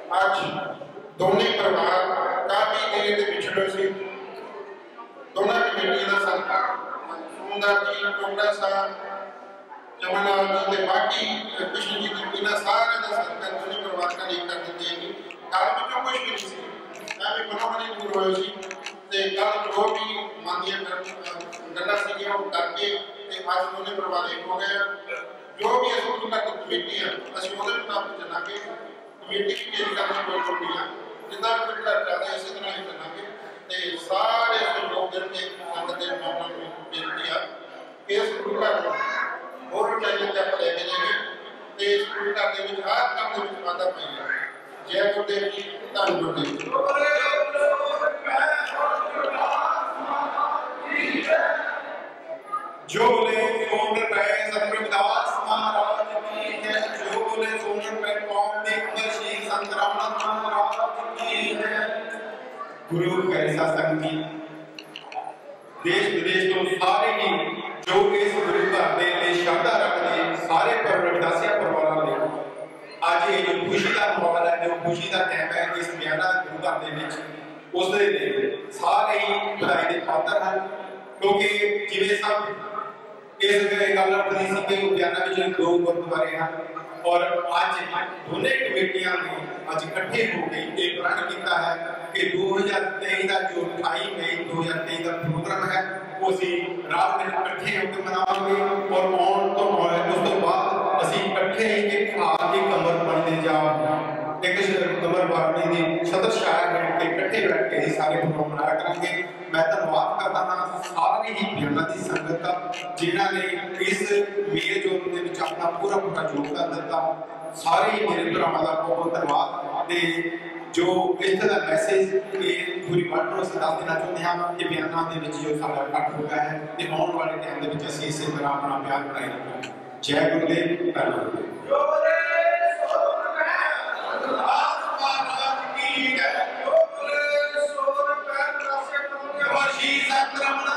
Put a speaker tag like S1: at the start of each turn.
S1: आज दोनों परिवार काफ़ी देर के पिछड़े से दोनों कमेटियों का साथ सुंदर जी टोकरा साहब जमनाल जी के बाकी कृष्ण जी की बिना सारे का सत्कार दोनों परिवार का नहीं कर देते हैं कल बच्चों कुछ भी नहीं सी मैं भी मनोमनी दूर हो सी ते कल जो भी मांगियां गल्ला सी वो करके ते आज दोनों परिवार एक हो गए जो भी असूल तक कमेटी है असं वो मुताबिक चलांगे कमेटी की चेंज करना कोई लोड़ नहीं है जितना भी पिछड़ा चाहते इसी तरह ही चलांगे ते सारे लोग के संगत के मामलों में बेनती है कि इस गुरु का और चाहिए क्या लेके जाएंगे ते इस गुरु का के विच हर काम के विच वादा पाएगा जय गुरुदेव जी धन गुरुदेव
S2: जो बोले सोन पे सतप्रभुदास महाराज की जय जो बोले सोन पे कौम दे श्री संत रामनाथ महाराज की जय गुरु कैसा संगी देश विदेश तो सारे ही जो इस गुरु घर दे ले श्रद्धा रखते सारे रविदासिया परिवार ने आज ये जो खुशी का माहौल है जो खुशी का टाइम है इस बयाना गुरु घर दे विच उस दे सारे ही बधाई के पात्र हैं क्योंकि जिवें सब इस गल अपनी सी कि लुधियाना में दो गुरुद्वारे हैं और आज दोनों कमेटियां ने आज इकट्ठे होकर एक प्रण किया है कि 2023 का जो 28 मई 2023 का प्रोग्राम है वो असी रात में इकट्ठे होकर मनावांगे और आउण तो उस तो बाद असी इकट्ठे एक हाथ की कमर बनने जा एक कमर बारने की छतर छाया करके इकट्ठे बैठ के ही सारे प्रोग्राम मनाया करेंगे मैं धन्यवाद करता हाँ सारी ही बयाना की संगत का जिन्होंने इस मेल जोल के विच अपना पूरा पूरा योगदान दिता सारे ही मेरे भरावां का बहुत धन्यवाद ते जो इस तरह मैसेज ये पूरी बात को दस देना चाहते हैं कि बयाना के विच जो साडा इकट्ठ हो गया है ते आने वाले टाइम के विच असीं इसी तरह अपना प्यार बनाए रखेंगे जय गुरुदेव धन्यवाद श्री संत